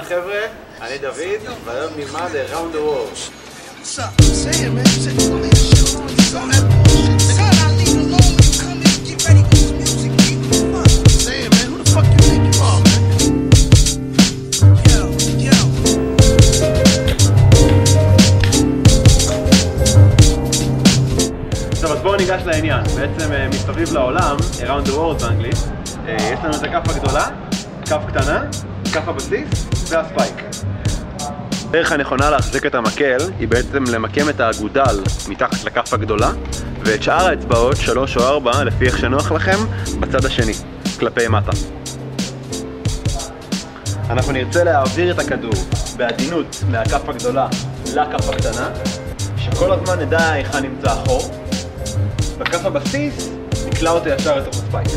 חבר'ה, אני דוד, והיום נלמד Around the World. טוב, אז בואו ניגש לעניין. בעצם מסביב לעולם, Around the World באנגלית, יש לנו את הכף הגדולה, כף קטנה, כף הבסיס והספייק. הדרך הנכונה להחזיק את המקל היא בעצם למקם את האגודל מתחת לכף הגדולה, ואת שאר האצבעות, 3 או 4, לפי איך שנוח לכם, בצד השני, כלפי מטה. אנחנו נרצה להעביר את הכדור בעדינות מהכף הגדולה לכף הקטנה, שכל הזמן נדע היכן נמצא החור. בכף הבסיס נקלע אותו ישר לתוך הספייק.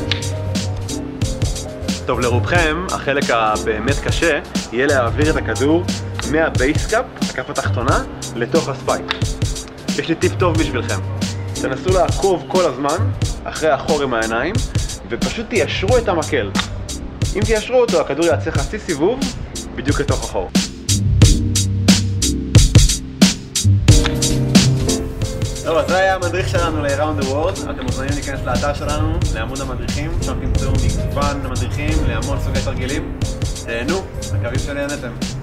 טוב, לרובכם החלק הבאמת קשה יהיה להעביר את הכדור מהבייסקאפ, הכף התחתונה, לתוך הספייק. יש לי טיפ טוב בשבילכם. תנסו לעקוב כל הזמן אחרי החור עם העיניים ופשוט תיישרו את המקל. אם תיישרו אותו, הכדור יעשה חצי סיבוב בדיוק לתוך החור. טוב, אז זה היה המדריך שלנו ל-Around the World. אתם מוזמנים להיכנס לאתר שלנו, לעמוד המדריכים, שם תמצאו מגוון המדריכים להמון סוגי תרגילים. תהנו, מקווים שנהנתם.